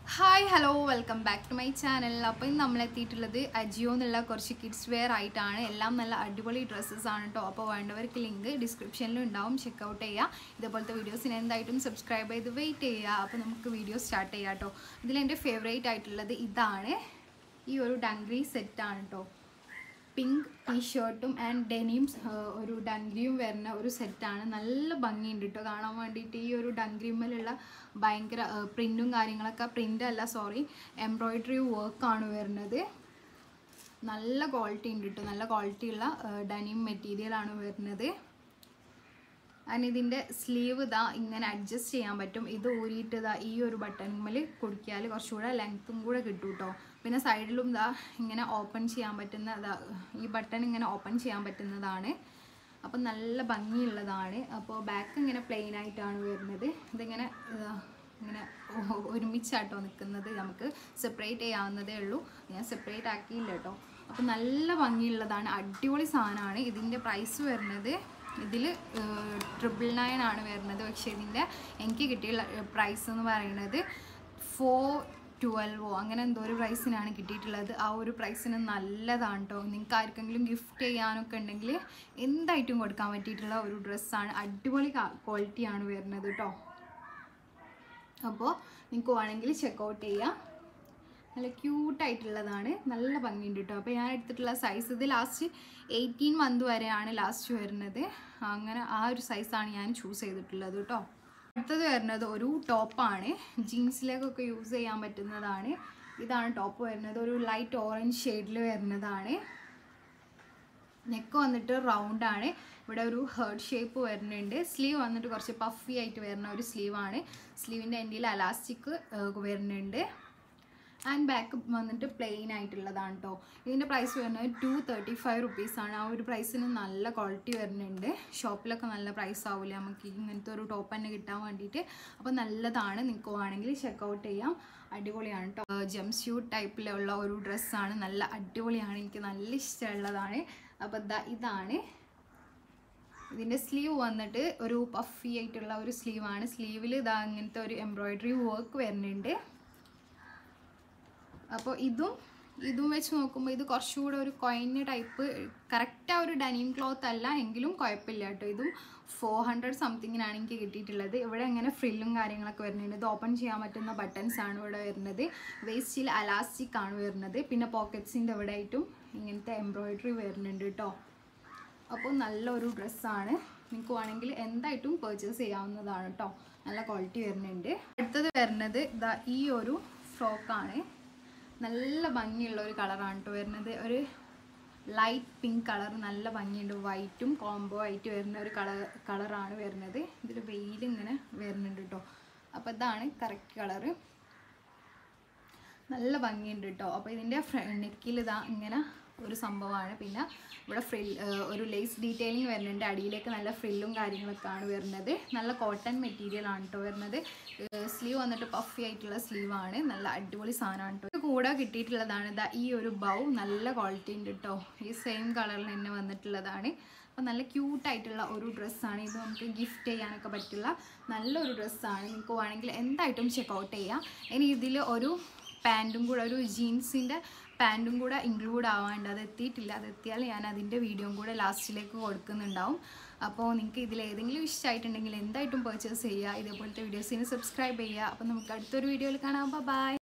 Hi hello welcome back to my channel. അപ്പോൾ ഇന്ന് നമ്മളെത്തിയിട്ടുള്ളത് അജിയോ എന്നുള്ള കുറച്ച് കിഡ്സ് വെയർ ആയിട്ടാണ്. എല്ലാം നല്ല അടിപൊളി ഡ്രസ്സസ് ആണ് കേട്ടോ. അപ്പോൾ വേണ്ടവർക്ക് ലിങ്ക് ഡിസ്ക്രിപ്ഷനിലും ഉണ്ടാവും, ചെക്കൗട്ട് ചെയ്യുക. ഇതുപോലത്തെ വീഡിയോസിന് എന്തായിട്ടും സബ്സ്ക്രൈബ് ചെയ്ത് വെയിറ്റ് ചെയ്യുക. അപ്പോൾ നമുക്ക് വീഡിയോ സ്റ്റാർട്ട് ചെയ്യാം കേട്ടോ. ഇതിലെൻ്റെ ഫേവറേറ്റ് ആയിട്ടുള്ളത് ഇതാണ്, ഈ ഒരു ഡംഗ്രി സെറ്റാണ് കേട്ടോ. പിങ്ക് ടീഷർട്ടും ആൻഡ് ഡെനിംസ് ഒരു ഡംഗ്രിയും വരുന്ന ഒരു സെറ്റാണ്. നല്ല ഭംഗിയുണ്ട് കേട്ടോ കാണാൻ വേണ്ടിയിട്ട്. ഈ ഒരു ഡംഗ്രിമ്മലുള്ള ഭയങ്കര പ്രിൻറ്റും കാര്യങ്ങളൊക്കെ, എംബ്രോയിഡറി വർക്കാണ് വരുന്നത്. നല്ല ക്വാളിറ്റി ഉണ്ട് കേട്ടോ, നല്ല ക്വാളിറ്റിയുള്ള ഡെനിം മെറ്റീരിയലാണ് വരുന്നത്. ആൻഡ് ഇതിൻ്റെ സ്ലീവ് ഇതാ ഇങ്ങനെ അഡ്ജസ്റ്റ് ചെയ്യാൻ പറ്റും. ഇത് ഊരിയിട്ട് ഇതാ ഈ ഒരു ബട്ടൺമേൽ കൊടുക്കിയാൽ കുറച്ചുകൂടെ ലെങ്ത്തും കൂടെ കിട്ടും കേട്ടോ. പിന്നെ സൈഡിലും ഇതാ ഇങ്ങനെ ഓപ്പൺ ചെയ്യാൻ പറ്റുന്ന ഈ ബട്ടൺ ഇങ്ങനെ ഓപ്പൺ ചെയ്യാൻ പറ്റുന്നതാണ്. അപ്പം നല്ല ഭംഗിയുള്ളതാണ്. അപ്പോൾ ബാക്ക് ഇങ്ങനെ പ്ലെയിൻ ആയിട്ടാണ് വരുന്നത്. ഇതിങ്ങനെ ഇങ്ങനെ ഒരുമിച്ചാട്ടോ നിൽക്കുന്നത്. നമുക്ക് സെപ്പറേറ്റ് ചെയ്യാവുന്നതേ ഉള്ളൂ. ഞാൻ സെപ്പറേറ്റ് ആക്കിയില്ല കേട്ടോ. അപ്പോൾ നല്ല ഭംഗിയുള്ളതാണ്, അടിപൊളി സാധനമാണ്. ഇതിൻ്റെ പ്രൈസ് വരുന്നത് ഇതിൽ 999 ആണ് വരുന്നത്. പക്ഷേ ഇതിൻ്റെ എനിക്ക് കിട്ടിയ പ്രൈസ് എന്ന് പറയുന്നത് 412 അങ്ങനെ എന്തോ ഒരു പ്രൈസിനാണ് കിട്ടിയിട്ടുള്ളത്. ആ ഒരു പ്രൈസിന് നല്ലതാണ് കേട്ടോ. നിങ്ങൾക്ക് ആർക്കെങ്കിലും ഗിഫ്റ്റ് ചെയ്യാനൊക്കെ ഉണ്ടെങ്കിൽ എന്തായിട്ടും കൊടുക്കാൻ പറ്റിയിട്ടുള്ള ഒരു ഡ്രസ്സാണ്. അടിപൊളി ക്വാളിറ്റിയാണ് വരുന്നത് കേട്ടോ. അപ്പോൾ നിങ്ങൾക്ക് വേണമെങ്കിൽ ചെക്കൗട്ട് ചെയ്യാം. നല്ല ക്യൂട്ടായിട്ടുള്ളതാണ്, നല്ല ഭംഗിയുണ്ട് കേട്ടോ. അപ്പോൾ ഞാൻ എടുത്തിട്ടുള്ള സൈസ് ഇത് ലാസ്റ്റ് 18 മന്ത് വരെയാണ് ലാസ്റ്റ് വരുന്നത്. അങ്ങനെ ആ ഒരു സൈസാണ് ഞാൻ ചൂസ് ചെയ്തിട്ടുള്ളത് കേട്ടോ. അടുത്തത് വരുന്നത് ഒരു ടോപ്പാണ്, ജീൻസിലേക്കൊക്കെ യൂസ് ചെയ്യാൻ പറ്റുന്നതാണ്. ഇതാണ് ടോപ്പ് വരുന്നത്. ഒരു ലൈറ്റ് ഓറഞ്ച് ഷെയ്ഡിൽ വരുന്നതാണ്. നെക്ക് വന്നിട്ട് റൗണ്ടാണ്. ഇവിടെ ഒരു ഹേർട്ട് ഷേപ്പ് വരുന്നുണ്ട്. സ്ലീവ് വന്നിട്ട് കുറച്ച് പഫി ആയിട്ട് വരുന്ന ഒരു സ്ലീവാണ്. സ്ലീവിൻ്റെ എൻഡിൽ അലാസ്റ്റിക് വരുന്നുണ്ട്. ആൻഡ് ബാക്ക് വന്നിട്ട് പ്ലെയിൻ ആയിട്ടുള്ളതാണ് കേട്ടോ. ഇതിൻ്റെ പ്രൈസ് വരുന്നത് 235 റുപ്പീസാണ്. ആ ഒരു പ്രൈസിന് നല്ല ക്വാളിറ്റി വരുന്നുണ്ട്. ഷോപ്പിലൊക്കെ നല്ല പ്രൈസ് ആവില്ല നമുക്ക് ഇങ്ങനത്തെ ഒരു ടോപ്പ് തന്നെ കിട്ടാൻ വേണ്ടിയിട്ട്. അപ്പോൾ നല്ലതാണ്, നിങ്ങൾക്ക് വേണമെങ്കിൽ ചെക്കൗട്ട് ചെയ്യാം. അടിപൊളിയാണ് കേട്ടോ. ജംപ് സ്യൂട്ട് ടൈപ്പിലുള്ള ഒരു ഡ്രസ്സാണ്, നല്ല അടിപൊളിയാണ്, എനിക്ക് നല്ല ഇഷ്ടമുള്ളതാണ്. അപ്പോൾ ഇതാണ് ഇതിൻ്റെ സ്ലീവ് വന്നിട്ട് ഒരു പഫി ആയിട്ടുള്ള ഒരു സ്ലീവാണ്. സ്ലീവിൽ ഇങ്ങനത്തെ ഒരു എംബ്രോയിഡറി വർക്ക് വരുന്നുണ്ട്. അപ്പോൾ ഇതും വെച്ച് നോക്കുമ്പോൾ ഇത് കുറച്ചുകൂടെ ഒരു കൊയിന് ടൈപ്പ്, കറക്റ്റ് ആ ഒരു ഡെനിം ക്ലോത്ത് അല്ല എങ്കിലും കുഴപ്പമില്ല കേട്ടോ. ഇതും 400 സംതിങ്ങിനാണ് എനിക്ക് കിട്ടിയിട്ടുള്ളത്. ഇവിടെ ഇങ്ങനെ ഫ്രില്ലും കാര്യങ്ങളൊക്കെ വരുന്നുണ്ട്. ഇത് ഓപ്പൺ ചെയ്യാൻ പറ്റുന്ന ബട്ടൺസ് ആണ് ഇവിടെ വരുന്നത്. വേസ്റ്റിൽ അലാസ്റ്റിക് ആണ് വരുന്നത്. പിന്നെ പോക്കറ്റ്സിൻ്റെ ഇവിടെ ആയിട്ടും ഇങ്ങനത്തെ എംബ്രോയിഡറി വരുന്നുണ്ട് കേട്ടോ. അപ്പോൾ നല്ലൊരു ഡ്രസ്സാണ്, നിങ്ങൾക്ക് വേണമെങ്കിൽ എന്തായിട്ടും പർച്ചേസ് ചെയ്യാവുന്നതാണ് കേട്ടോ. നല്ല ക്വാളിറ്റി വരുന്നുണ്ട്. അടുത്തത് വരുന്നത് ഈ ഒരു ഫ്രോക്കാണ്. നല്ല ഭംഗിയുള്ള ഒരു കളറാണ് കേട്ടോ വരുന്നത്. ഒരു ലൈറ്റ് പിങ്ക് കളർ, നല്ല ഭംഗിയുണ്ട്. വൈറ്റും കോംബോ ആയിട്ട് വരുന്ന ഒരു കളറാണ് വരുന്നത്. ഇതിൽ വെയിലിങ്ങനെ വരുന്നുണ്ട് കേട്ടോ. അപ്പോൾ ഇതാണ് കറക്റ്റ് കളറ്, നല്ല ഭംഗിയുണ്ട് കേട്ടോ. അപ്പോൾ ഇതിൻ്റെ നെക്കിൽ ഇങ്ങനെ ഒരു സംഭവമാണ്. പിന്നെ ഇവിടെ ഒരു ലേസ് ഡീറ്റെയിലിംഗ് വരുന്നുണ്ട്. അടിയിലേക്ക് നല്ല ഫ്രില്ലും കാര്യങ്ങളൊക്കെയാണ് വരുന്നത്. നല്ല കോട്ടൺ മെറ്റീരിയൽ ആണ് കേട്ടോ വരുന്നത്. സ്ലീവ് വന്നിട്ട് പഫി ആയിട്ടുള്ള സ്ലീവാണ്. നല്ല അടിപൊളി സാധനമാണ് കേട്ടോ. ഇത് കൂടെ കിട്ടിയിട്ടുള്ളതാണ് ഈ ഒരു ബൗ, നല്ല ക്വാളിറ്റി ഉണ്ട് കേട്ടോ. ഈ സെയിം കളറിൽ തന്നെ വന്നിട്ടുള്ളതാണ്. അപ്പോൾ നല്ല ക്യൂട്ടായിട്ടുള്ള ഒരു ഡ്രസ്സാണ് ഇത്. നമുക്ക് ഗിഫ്റ്റ് ചെയ്യാനൊക്കെ പറ്റുള്ള നല്ലൊരു ഡ്രസ്സാണ്. നിങ്ങൾക്ക് വേണമെങ്കിൽ എന്തായിട്ടും ചെക്കൗട്ട് ചെയ്യാം. ഇനി ഇതിൽ ഒരു പാൻറ്റും കൂടെ, ഒരു ജീൻസിൻ്റെ പാൻറ്റും കൂടെ ഇൻക്ലൂഡ് ആവാണ്ട്, അത് എത്തിയിട്ടില്ല. അത് എത്തിയാൽ ഞാൻ അതിൻ്റെ വീഡിയോയും കൂടെ ലാസ്റ്റിലേക്ക് കൊടുക്കുന്നുണ്ടാവും. അപ്പോൾ നിങ്ങൾക്ക് ഇതിലേതെങ്കിലും ഇഷ്ടമായിട്ടുണ്ടെങ്കിൽ എന്തായിട്ടും പർച്ചേസ് ചെയ്യുക. ഇതേപോലത്തെ വീഡിയോസിന് സബ്സ്ക്രൈബ് ചെയ്യുക. അപ്പോൾ നമുക്ക് അടുത്തൊരു വീഡിയോയിൽ കാണാം. ബൈ.